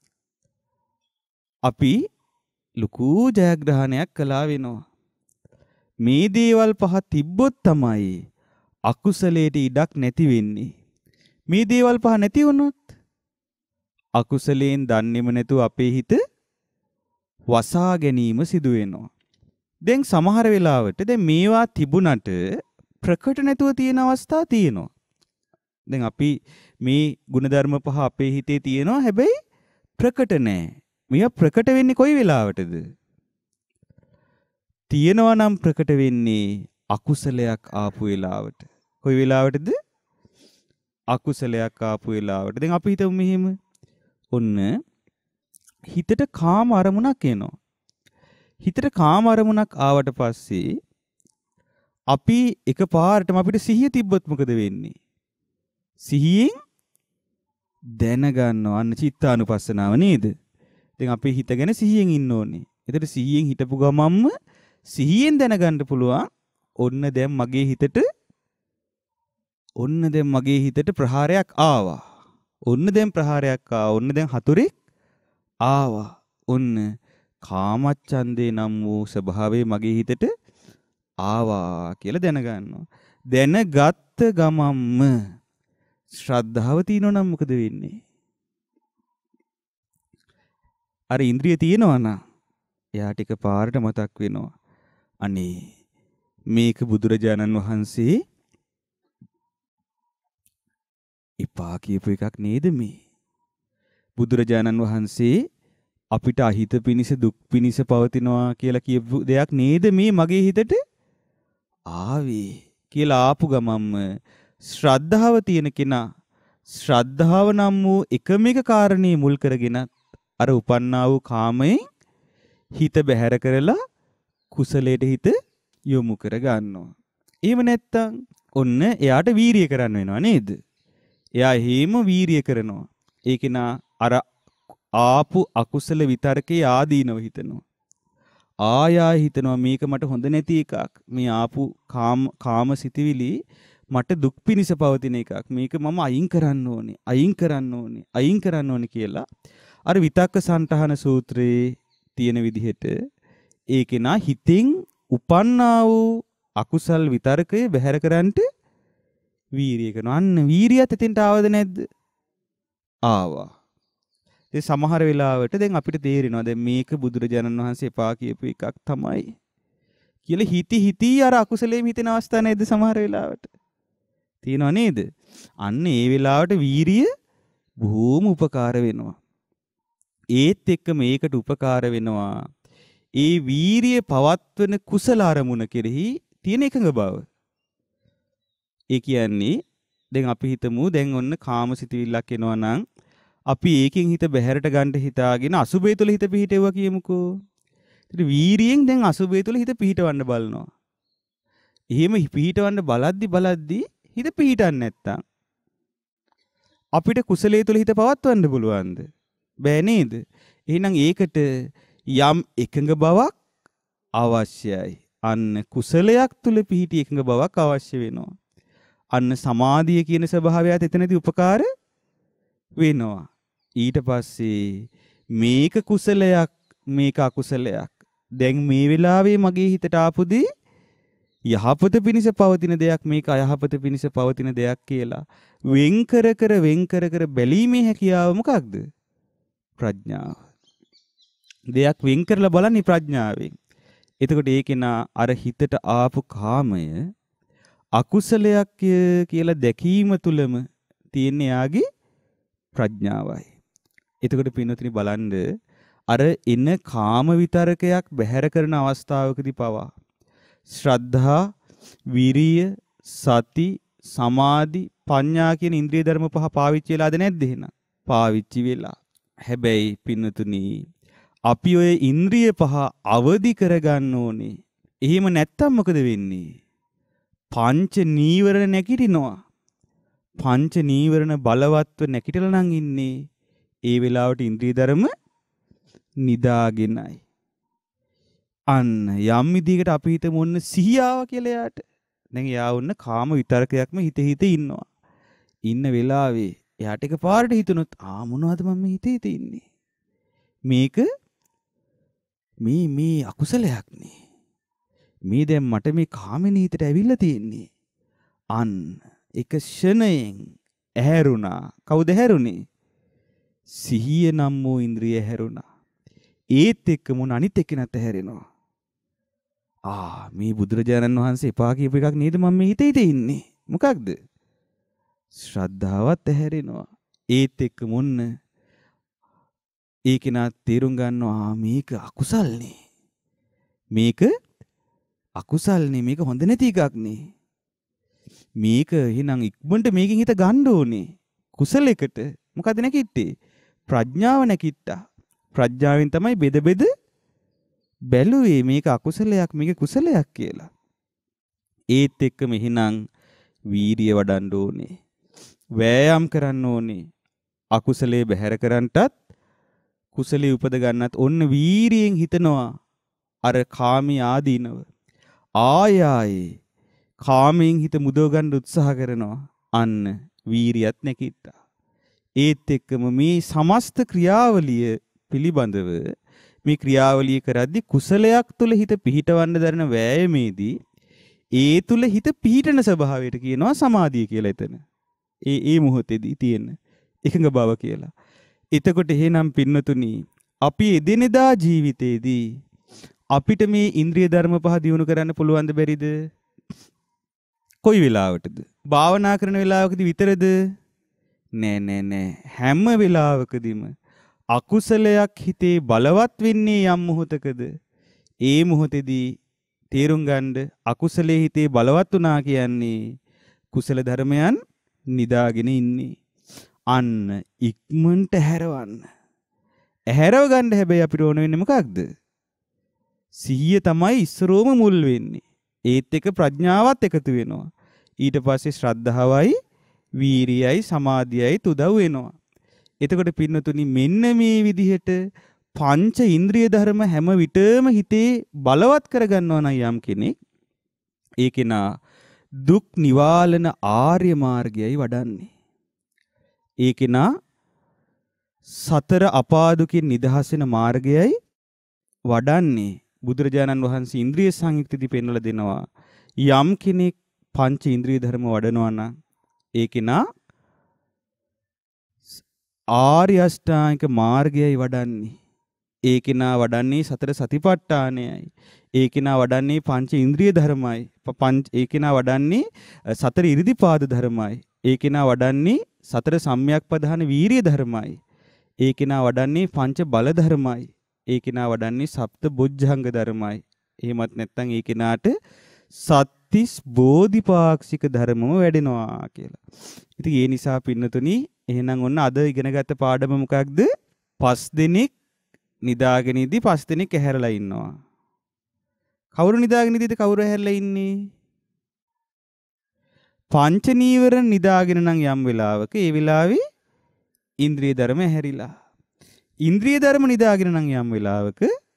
අපි ලুকু ජයග්‍රහණයක් කළා වෙනවා. මේ දේවල් පහ තිබ්බොත් තමයි අකුසලයට ඉඩක් නැති වෙන්නේ. මේ දේවල් පහ නැති වුණොත් අකුසලයෙන් දන්නේම නැතුව අපේ හිත වසා ගැනීම සිදු වෙනවා. දැන් සමහර වෙලාවට දැන් මේවා තිබුණට ප්‍රකට නැතුව තියෙන අවස්ථා තියෙනවා. දැන් අපි මේ ಗುಣධර්ම පහ අපේ හිතේ තියෙනවා හැබැයි ප්‍රකට නැහැ. මේවා ප්‍රකට වෙන්නේ කොයි වෙලාවටද? තියෙනවා නම් ප්‍රකට වෙන්නේ අකුසලයක් ආපු වෙලාවට. කොයි වෙලාවටද? අකුසලයක් ආපු වෙලාවට. දැන් අපි හිතමු මෙහෙම. ඔන්න හිතට කාම අරමුණක් එනවා. හිතට කාම අරමුණක් ආවට පස්සේ අපි එකපාරටම අපිට සිහිය තිබ්බොත් මොකද වෙන්නේ? සිහියෙන් දැනගන්නවා. අන්න චිත්තානුපස්සනාව නේද? දැන් අපි හිත ගැන සිහියෙන් ඉන්න ඕනේ. එතකොට සිහියෙන් හිටපු ගමන්ම සිහියෙන් දැනගන්න පුළුවන් ඔන්න දැන් මගේ හිතට ප්‍රහාරයක් ආවා. ඔන්න දැන් හතුරෙක් ආවා. ඔන්න කාමච්ඡන්දේ නම් වූ ස්වභාවය මගේ හිතට ආවා කියලා දැනගන්නවා. දැනගත්ත ගමන්ම ශ්‍රද්ධාව තියෙනවා නම් මොකද වෙන්නේ? අර ඉන්ද්‍රිය තියෙනවා නම් එයාට එකපාරට මතක් වෙනවා. අනේ මේක බුදුරජාණන් වහන්සේ එපා කියපු එකක් නේද මේ? බුදුරජාණන් වහන්සේ අපිට අහිත පිනිස දුක් පිනිස පවතිනවා කියලා කියපු දෙයක් නේද මේ මගේ හිතට ආවේ කියලා ආපු ගමම්ම ශ්‍රද්ධාව තියෙන කෙනා ශ්‍රද්ධාව නම් වූ එකම එක කාරණේ මුල් කරගෙන අර උපන්නා වූ කාමයෙන් හිත බැහැර කරලා කුසලයට හිත යොමු කර ගන්නවා. එහෙම නැත්තම් ඔන්න එයාට වීරිය කරන්න වෙනවා නේද? එයා හේම වීරිය කරනවා. ඒක නා අර ආපු අකුසල විතරකේ ආදීනව හිතනවා. ආයා හිතනවා මේක මට හොඳ නැති එකක්. මේ ආපු කාම සිතිවිලි මට දුක් පිනිස පවතින එකක්. මේක මම අයින් කරන්න ඕනේ කියලා අර විතක්ක සන්තහන සූත්‍රයේ තියෙන විදිහට ඒකේ නා හිතෙන් උපන්නා වූ අකුසල් විතරකය බැහැර කරන්නට වීරිය කරනවා. අන්න වීරියත් එතෙන්ට ආවද නැද්ද? ආවා. ඒ සමහර වෙලාවට දැන් අපිට තේරෙනවා දැන් මේක බුදුරජාණන් වහන්සේ එපා කියපු එකක් තමයි කියලා හිති අර අකුසලයෙන් හිතෙන අවස්ථා නැද්ද සමහර වෙලාවට? තියෙනව නේද? අන්න ඒ වෙලාවට වීරිය බොහොම උපකාර වෙනවා. ඒත් එක්ක මේකට උපකාර වෙනවා ඒ වීරිය පවත්වන කුසල අරමුණ කෙරෙහි තියෙන එකඟ බව. ඒ කියන්නේ දැන් අපි හිතමු දැන් ඔන්න කාමසිතවිල්ලක් එනවා නම් අපි ඒකෙන් හිත බැහැරට ගන්න හිතාගෙන අසුබේ තුල හිත පිහිටෙවුවා කියමුකෝ. ඉතින් වීරියෙන් දැන් අසුබේ තුල හිත පිහිටවන්න බලනවා. එහෙම පිහිටවන්න බලද්දි හිත පිහිටන්නේ නැත්තම් අපිට කුසලයේ තුල හිත පවත්වන්න පුළුවන්ද? බෑ නේද? එහෙනම් ඒකට යම් එකඟ බවක් අවශ්‍යයි. අන්න කුසලයක් තුල පිහිටි එකඟ බවක් අවශ්‍ය වෙනවා. අන්න සමාධිය කියන ස්වභාවයත් එතනදී උපකාර වෙනවා. ඊට පස්සේ මේක කුසලයක් මේක අකුසලයක්. දැන් මේ වෙලාවේ මගේ හිතට ආපුදී යහපත පිණිස පවතින දෙයක් මේක අයහපත පිණිස පවතින දෙයක් කියලා වෙන් කර කර බැලීමේ හැකියාව මොකක්ද? ප්‍රඥාව. දෙයක් වෙන් කරලා බලන්නේ ප්‍රඥාවෙන්. එතකොට ඒකේනා අර හිතට ආපු කාමය අකුසලයක් කියලා දැකීම තුලම තියෙන යාගේ ප්‍රඥාවයි. එතකොට පින්නතුනි බලන්න අර එන කාම විතරකයක් බැහැර කරන අවස්ථාවකදී පවා ශ්‍රද්ධා, විරිය, සති, සමාධි, ප්‍රඥා කියන ඉන්ද්‍රිය ධර්ම පහ පාවිච්චි වෙලාද නැද්ද එහෙනම්? පාවිච්චි වෙලා. හැබැයි පින්නතුනි අපි ඔය ඉන්ද්‍රිය පහ අවදි කරගන්න ඕනේ. එහෙම නැත්තම් මොකද වෙන්නේ? පංච නීවරණ නැගිටිනවා. පංච නීවරණ බලවත්ව නැගිටලා නම් ඉන්නේ. ඒ වෙලාවට ඉන්ද්‍රිය ධර්ම නිදාගෙනයි. අන්න යම් විදිහකට අපි හිතමු ඔන්න සිහියාව කියලා යාට. දැන් යා ඔන්න කාම විතරකයක්ම හිත ඉන්නවා. ඉන්න වෙලාවේ එයාට එකපාරට හිතුනොත් මොනවද මම හිතේ ඉන්නේ? මේක මේ අකුසලයක් නේ. මේ දැන් මට මේ කාමෙනේ හිතට ඇවිල්ලා තියෙන්නේ. අන්න එක ෂණයෙන් ඇහැරුණා. කවුද ඇහැරුණේ? සිහිය නම් වූ ඉන්ද්‍රිය ඇහැරුණා. ඒත් එක්ක මොන අනිත් එක්කෙනත් ඇහැරෙනවා. මේ බුදුරජාණන් වහන්සේ එපා කියපු එකක් නේද මම මේ හිතේ ඉන්නේ. මොකක්ද? ශ්‍රද්ධාවත් ඇහැරෙනවා. ඒත් එක්ක මොන්න ඒකේනා තේරුම් ගන්නවා මේක අකුසල්නේ. මේක අකුසල්නේ. මේක හොඳ නැති එකක් නේ. මේක එහෙනම් ඉක්මනට මේකෙන් හිත ගන්න ඕනේ. කුසලයකට මොකද නැකිට්ටේ? ප්‍රඥාව නැකිට්ටා. ප්‍රඥාවෙන් තමයි බෙද බැලුවේ මේක අකුසලයක් මේක කුසලයක් කියලා. ඒත් එක්කම එහෙනම් වීරිය වඩන්න ඕනේ. වෑයම් කරන්න ඕනේ. අකුසලයේ බැහැර කරන්නටත් කුසලයේ උපද ගන්නත් ඔන්න වීරියෙන් හිතනවා අර කාමී ආදීනව. ආයේ කාමයෙන් හිත මුදව ගන්න උත්සාහ කරනවා. අන්න වීරියත් නැකිට්ටා. ඒත් එක්කම මේ සමස්ත ක්‍රියාවලිය පිළිබඳව මේ ක්‍රියාවලිය කරද්දී කුසලයක් තුල හිත පිහිටවන්න දරන වෑයමේදී ඒ තුල හිත පිහිටන ස්වභාවයට කියනවා සමාධිය කියලා එතන. ඒ මොහොතේදී තියෙන එකඟ බව කියලා. එතකොට එහෙනම් පින්නතුනි අපි එදිනෙදා ජීවිතේදී අපිට මේ ඉන්ද්‍රිය ධර්ම පහ දියුණු කරන්න පුළුවන්ද බැරිද? කොයි වෙලාවටද? භාවනා කරන වෙලාවකදී විතරද? නෑ. හැම වෙලාවකදීම අකුසලයක් හිතේ බලවත් වෙන්නේ යම් මොහොතකද? ඒ මොහොතේදී තේරුම් ගන්න අකුසලයේ හිතේ බලවත් වුණා කියන්නේ කුසල ධර්මයන් නිදාගෙන ඉන්නේ. අන්න ඉක්මනට හැරවන්න. හැරව ගන්න හැබැයි අපිට ඕන වෙන්නේ මොකක්ද? සිහිය තමයි ඉස්සරෝම මුල් වෙන්නේ. ඒත් එක ප්‍රඥාවත් එකතු වෙනවා. ඊට පස්සේ ශ්‍රද්ධාවයි, වීරියයි, සමාධියයි උදව් වෙනවා. එතකොට පින්නතුනි මෙන්න මේ විදිහට පංච ඉන්ද්‍රිය ධර්ම හැම විටම හිතේ බලවත් කරගන්නවා නම් යම් කෙනෙක් ඒකේනා දුක් නිවාලන ආර්ය මාර්ගයයි වඩන්නේ. ඒකේනා සතර අපාදුකින් නිදහස් වෙන මාර්ගයයි වඩන්නේ. බුදුරජාණන් වහන්සේ ඉන්ද්‍රිය සංයුක්තදී පෙන්වලා දෙනවා යම් කෙනෙක් පංච ඉන්ද්‍රිය ධර්ම වඩනවා නම් ඒකේනා ආර්ය අෂ්ටාංගික මාර්ගයයි වඩන්නේ. ඒකේනා වඩන්නේ සතර සතිපට්ඨානයයි. ඒකේනා වඩන්නේ පංච ඉන්ද්‍රිය ධර්මයි. ඒකේනා වඩන්නේ සතර ඉරිදිපාද ධර්මයි. ඒකේනා වඩන්නේ සතර සම්‍යක් ප්‍රධාන වීරිය ධර්මයි. ඒකේනා වඩන්නේ පංච බල ධර්මයි. ඒකේනා වඩන්නේ සප්ත බොජ්ජංග ධර්මයි. එහෙමත් නැත්නම් ඒකේනාට සත්‍තිස් බෝධිපාක්ෂික ධර්මම වැඩෙනවා කියලා. ඉතින් ඒ නිසා පින්නතුනි එහෙනම් ඔන්න අද ඉගෙනගත්ත පාඩම මොකක්ද? 5 දිනක් නිදාගෙන ඉඳි 5 දිනක් ඇහැරලා ඉන්නවා. කවුරු නිදාගෙන ඉඳිද කවුරු ඇහැරලා ඉන්නේ? පංච නීවරණ නිදාගෙන නම් යම් වෙලාවක ඒ වෙලාවේ ඉන්ද්‍රිය ධර්ම ඇහැරිලා. ඉන්ද්‍රිය ධර්ම නිදාගෙන නම් යම් වෙලාවක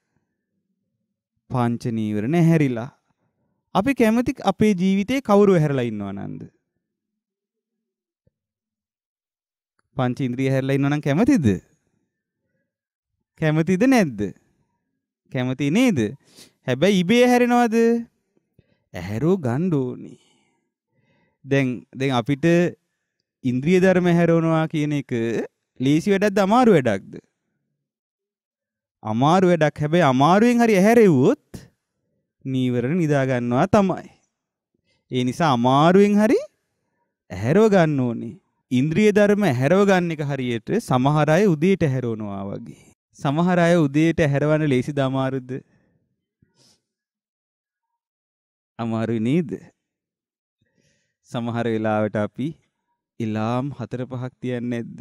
පංච නීවරණ හැරිලා. අපි කැමති අපේ ජීවිතේ කවුරු හැරලා ඉන්නව නන්ද? පංච ඉන්ද්‍රිය හැරලා ඉන්නව නම් කැමතිද? කැමතිද නැද්ද? කැමති නේද? හැබැයි ඉබේ හැරෙනවද? ඇහැරෝ ගන්න ඕනේ. දැන් අපිට ඉන්ද්‍රිය ධර්ම හැරවනවා කියන එක ලේසි වැඩක්ද අමාරු වැඩක්ද? අමාරු වැඩක්. හැබැයි අමාරුවෙන් හරි ඇහැරෙව්වොත් නීවරණ නිදා ගන්නවා තමයි. ඒ නිසා අමාරුවෙන් හරි ඇහැරව ගන්න ඕනේ. ඉන්ද්‍රිය ධර්ම ඇහැරව ගන්න එක හරියට සමහර අය උදේට ඇහැරවනවා වගේ. සමහර අය උදේට ඇහැරවන්න ලේසිද අමාරුද? අමාරුයි නේද? සමහර වෙලාවට අපි ඉලාම් 4-5ක් තියන්නේ නැද්ද?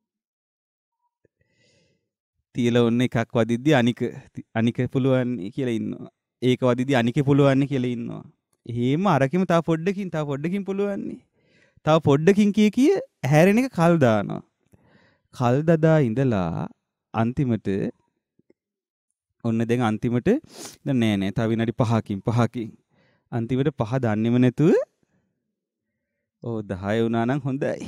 තියලා ඔන්න එකක් වදිද්දි අනික පුළුවන් කියලා ඉන්නවා. ඒක වදිද්දි අනික පුළුවන් කියලා ඉන්නවා. එහෙම අරකින් තව පොඩ්ඩකින් පුළුවන්. තව පොඩ්ඩකින් කිය හැරෙන එක කල් දානවා. කල් දදා ඉඳලා අන්තිමට ඔන්න දැන් අන්තිමට දැන් නෑ තව විනාඩි 5කින් අන්තිමට 5 දන්නේම නැතුව 10 වුණා නම් හොඳයි.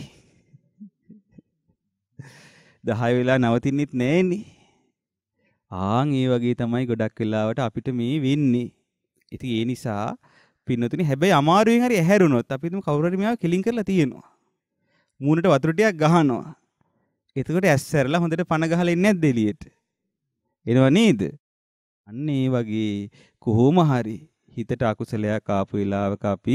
10 වෙලා නවතින්නෙත් නෑනේ. ඒ වගේ තමයි ගොඩක් වෙලාවට අපිට මේ වෙන්නේ. ඉතින් ඒ නිසා පින්නතුනි හැබැයි අමාරුවෙන් හරි ඇහැරුණොත් අපි තුමු කවුරු හරි මෙයාව කෙලින් කරලා තියෙනවා. මූණට වතුර ටිකක් ගහනවා. එතකොට ඇස්සරලා හොඳට පණ ගහලා ඉන්නේ නැද්ද එළියට? එනවා නේද? අන්න ඒ වගේ කොහොම හරි හිතට අකුසලයක් ආපු වෙලාවක අපි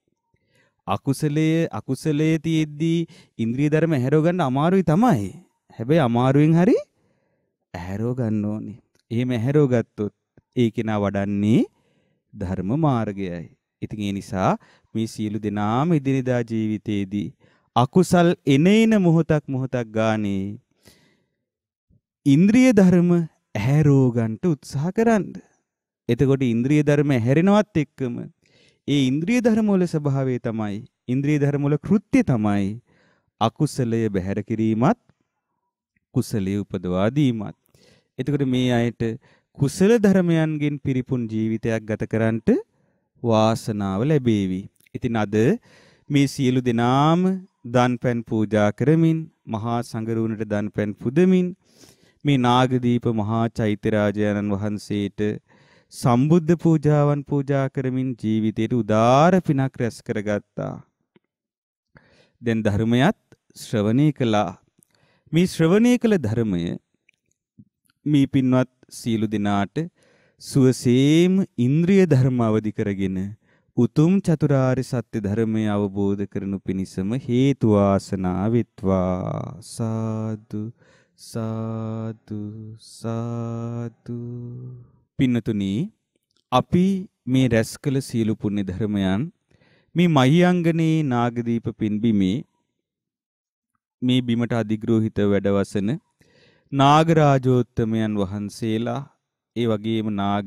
අකුසලයේ තියෙද්දී ඉන්ද්‍රිය ධර්ම ඇහැරව ගන්න අමාරුයි තමයි. හැබැයි අමාරුවෙන් හරි ඇහැරව ගන්න ඕනේ. එහෙම ඇහැරව ගත්තොත් ඒ කෙනා වඩන්නේ ධර්ම මාර්ගයයි. ඉතින් ඒ නිසා මේ සියලු දෙනාම එදිනෙදා ජීවිතයේදී අකුසල් එනේන මොහොතක් ගානේ ඉන්ද්‍රිය ධර්ම ඇහැරව ගන්නට උත්සාහ කරන්න. එතකොට ඉන්ද්‍රිය ධර්ම ඇහැරෙනවත් එක්කම ඒ ඉන්ද්‍රිය ධර්ම වල ස්වභාවය තමයි, ඉන්ද්‍රිය ධර්ම වල කෘත්‍ය තමයි අකුසලය බැහැර කිරීමත් කුසලයේ උපදවා දීමත්. එතකොට මේ අයට කුසල ධර්මයන්ගෙන් පිරිපුන් ජීවිතයක් ගත කරන්නට වාසනාව ලැබේවි. ඉතින් අද මේ සියලු දෙනාම දන්පැන් පූජා කරමින්, මහා සංඝරුවනට දන්පැන් පුදමින්, මේ නාගදීප මහා චෛත්‍යරාජයන්න් වහන්සේට සම්බුද්ධ පූජාවන් පූජා කරමින් ජීවිතයට උදාර පිනක් රැස් කරගත්තා. දැන් ධර්මයත් ශ්‍රවණය කළා. මේ ශ්‍රවණය කළ ධර්මය මේ පින්වත් සීල දිනාට සුවසේම ඉන්ද්‍රිය ධර්ම අවදි කරගෙන උතුම් චතුරාර්ය සත්‍ය ධර්මය අවබෝධ කරනු පිණිසම හේතු වාසනා වෙත්වා. සාදු සාදු සාදු. පින්නතුනි, අපි මේ රැස් කළ සීල පුණ්‍ය ධර්මයන් මේ මහියංගනේ නාගදීප පින්බිමේ මේ බිමට අධිග්‍රෝහිත වැඩවසන නාගරාජෝත්තමයන් වහන්සේලා, ඒ වගේම නාග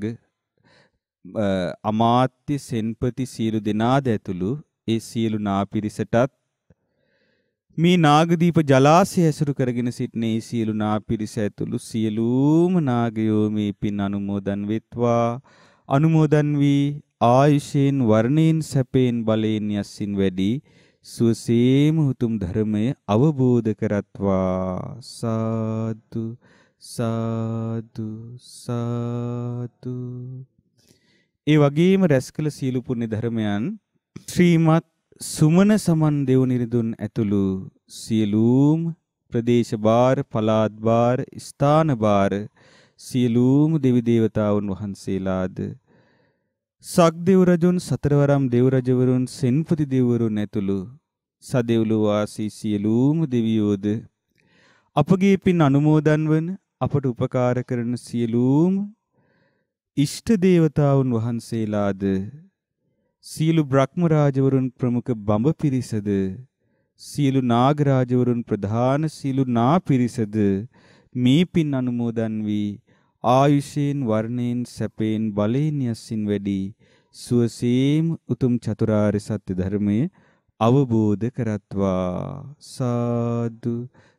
අමාත්‍ය සෙන්පති සියලු දෙනාද ඇතුළු ඒ සියලු නාපිරිසටත් මේ නාගදීප ජලාශය ඇසුරු කරගෙන සිටින ඒ සියලු නාපිරිස ඇතුළු සියලුම නාගයෝ මේ පින් අනුමෝදන් වෙත්වා. අනුමෝදන් වී ආයුෂයෙන් වර්ණයෙන් සැපයෙන් බලයෙන් යස්සින් වැඩි සුවසේම උතුම් ධර්මය අවබෝධ කරත්වා. සාදු සාදු සාදු. ඒ වගේම රැස් කළ සීල පුණ්‍ය ධර්මයන් ශ්‍රීමත් සුමන සමන් දෙව්නිරිඳුන් ඇතුළු සියලුම ප්‍රදේශ භාර, පළාත් භාර, ස්ථාන භාර සියලුම දෙවි දේවතාවුන් වහන්සේලාද, සක්දෙව් රජුන්, සතරවරම් දෙව් රජවරුන්, සෙන්පති දෙවිවරුන් ඇතුළු සදෙව්ලොව වාසී සියලුම දෙවියෝද අපගේ පින් අනුමෝදන් වන, අපට උපකාර කරන සියලුම ඉෂ්ට දේවතාවුන් වහන්සේලාද, සියලු බ්‍රහ්ම රාජවරුන් ප්‍රමුඛ බඹ පිරිසද, සියලු නාග රාජවරුන් ප්‍රධාන සියලු නා පිරිසද මේ පින් අනුමෝදන් වී ආයුෂයෙන් වර්ණයෙන් සැපයෙන් බලයෙන් යස්සින් වැඩි සුවසේම උතුම් චතුරාර්ය සත්‍ය ධර්මය අවබෝධ කරත්වා. සාදු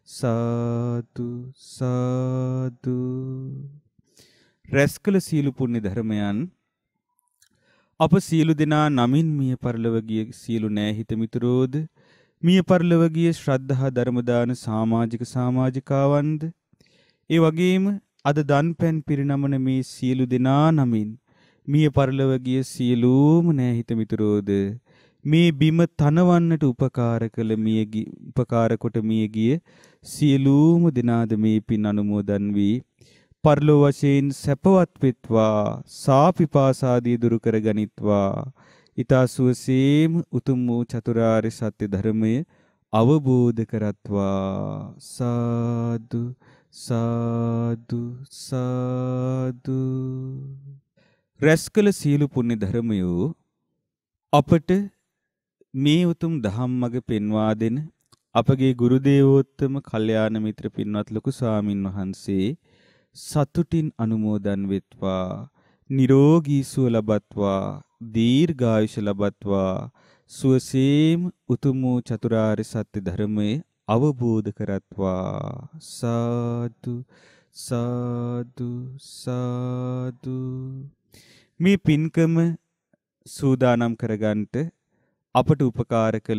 සාදු සාදු. රැස්කල සීල පුණ්‍ය ධර්මයන් අප සියලු දෙනා නමින් මිය පරලොව ගිය සියලු නෑහිත මිතුරෝද, මිය පරලොව ගිය ශ්‍රද්ධා ධර්ම දාන සමාජික සමාජිකාවන්ද, ඒ වගේම අද දන්පැන් පිරිනමන මේ සියලු දෙනා නමින් මිය පරලොව ගිය සියලුම නෑහිත මිතුරෝද, මේ බිම තනවන්නට උපකාර කොට මිය ගිය සියලුම දෙනාද මේ පින් අනුමෝදන් වී පරලොව වශයෙන් සැපවත් වෙත්වා, සාපිපාසාදී දුරු කර ගනිත්වා, ඊතා සුවසේම උතුම් වූ චතුරාර්ය සත්‍ය ධර්මය අවබෝධ කරත්වා. සාදු සාදු සාදු. රැස්කල සීල පුණ්‍ය ධර්මයෝ අපට මේ උතුම් ධම්මග පෙන්වා දෙන අපගේ ගුරු දේවෝත්තම කල්යාණ මිත්‍ර පින්වත් ලොකු ස්වාමින් වහන්සේ සතුටින් අනුමෝදන් වෙත්වා, නිරෝගී සුව ලබත්වා, දීර්ඝායුෂ ලබත්වා, සුවසේම උතුම් වූ චතුරාර්ය සත්‍ය ධර්මයේ අවබෝධ කරත්වා. සාදු සාදු සාදු. මේ පින්කම සූදානම් කරගන්නට අපට උපකාර කළ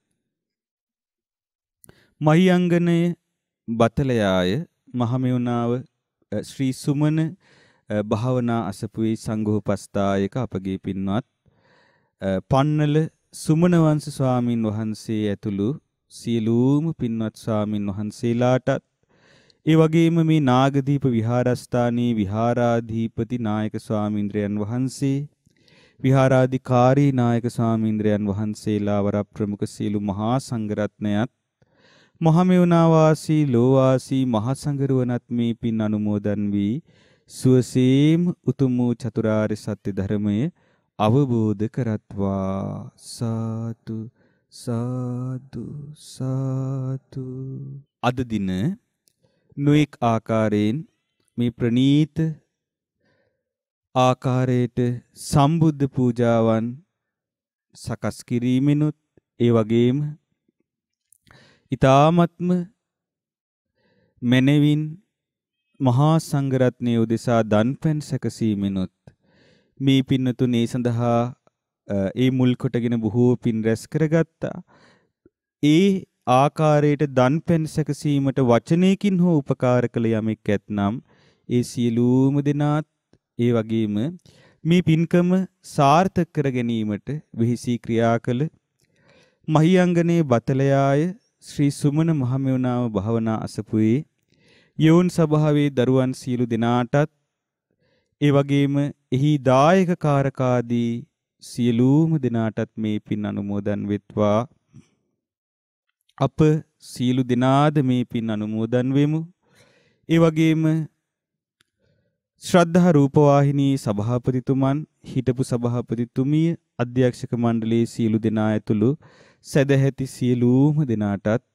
මහියංගනය බතලයාය මහමෙවුනාව ශ්‍රී සුමන භාවනා අසපුවේ සංඝෝපස්ථායක අපගේ පින්වත් පන්නල සුමන වංශ ස්වාමින් වහන්සේ ඇතුළු සියලුම පින්වත් ස්වාමින් වහන්සේලාටත්, ඒ වගේම මේ නාගදීප විහාරස්ථානයේ විහාරාධිපති නායක ස්වාමීන්ද්‍රයන් වහන්සේ, විහාරාධිකාරී නායක ස්වාමීන්ද්‍රයන් වහන්සේලා වර ප්‍රමුඛ සියලු මහා සංඝරත්නයත්, මහමෙවුනා වාසී ලෝවාසී මහා සංඝරුවනත් මේ පින් අනුමෝදන් වී සුවසේම උතුම් වූ චතුරාර්ය සත්‍ය ධර්මය අවබෝධ කරත්වා. සාදු සාදු සාදු. අද දින නොඑක් ආකාරයෙන් මේ ප්‍රණීත ආකාරයට සම්බුද්ධ පූජාවන් සකස් කිරීමෙනුත්, ඒ වගේම ඊ타ත්ම මනවින් මහා සංඝරත්නය උදෙසා දන්පැන් සැකසීමෙනුත් මේ පින්නතුන් ඒ සඳහා ඒ මුල් කොටගෙන බොහෝ පින් රැස් කරගත්තා. ඒ ආකාරයට දන්පැන් සැකසීමට වචනයකින් හෝ උපකාර කළ යමෙක් ඇතනම් ඒ සියලුම දෙනාත්, ඒ වගේම මේ පින්කම සාර්ථක කර ගැනීමට වෙහිසී ක්‍රියා කළ මහියංගනයේ බතලයාය ශ්‍රී සුමන මහමෙවුනාව භාවනා අසපුවේ යෝන් සභාවේ දරුවන් සියලු දෙනාටත්, ඒ වගේම එහි දායක කාරකාදී සියලුම දෙනාටත් මේ පින් අනුමෝදන් වෙත්වා. අප සියලු දෙනාද මේ පින් අනුමෝදන් වෙමු. ඒ වගේම ශ්‍රද්ධා රූපවාහිනී සභාපතිතුමන්, හිටපු සභාපතිතුමිය, අධ්‍යක්ෂක මණ්ඩලයේ සියලු දෙනා ඇතුළු සදැහැති සියලුම දෙනාටත්,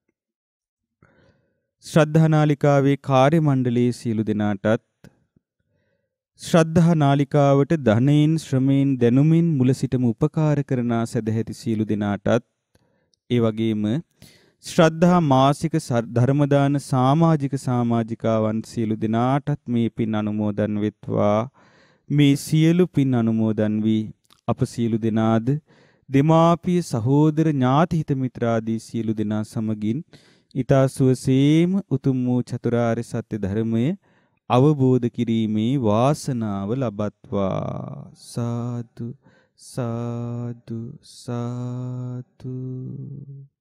ශ්‍රද්ධා නාලිකාවේ කාර්ය මණ්ඩලයේ සියලු දෙනාටත්, ශ්‍රද්ධා නාලිකාවට ධනයෙන් ශ්‍රමයෙන් දැනුමින් මුල සිටම උපකාර කරන සදැහැති සියලු දෙනාටත්, ඒ වගේම ශ්‍රද්ධා මාසික ධර්මදාන සමාජික සමාජිකාවන් සියලු දෙනාටත් මේ පින් අනුමෝදන් වෙත්වා. මේ සියලු පින් අනුමෝදන් වී අප සියලු දෙනාද දෙමාපිය සහෝදර ඥාති හිත මිත්‍රාදී සියලු දෙනා සමගින් ඊතා සුවසේම උතුම් වූ චතුරාර්ය සත්‍ය ධර්මය අවබෝධ කිරීමේ වාසනාව ලබත්වා. සාදු සාදු සාදු.